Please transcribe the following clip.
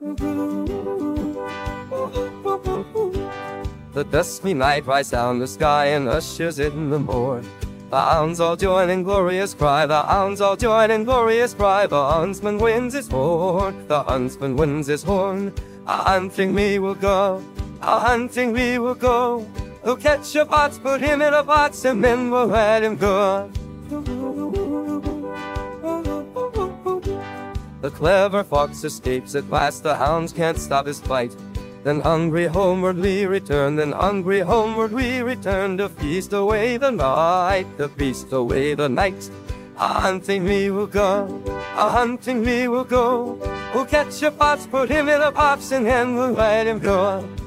The dusky night rides down the sky and ushers in the morn. The hounds all join in glorious cry, the hounds all join in glorious cry. The huntsman winds his horn, the huntsman winds his horn. A-hunting we will go, a-hunting we will go. Who'll catch a fox, put him in a box, and then we'll let him go. The clever fox escapes at last, the hounds can't stop his flight. Then hungry homeward we return, then hungry homeward we return, to feast away the night, to feast away the night. A-hunting we will go, a-hunting we will go. We'll catch a fox, put him in a box, and then we'll let him go.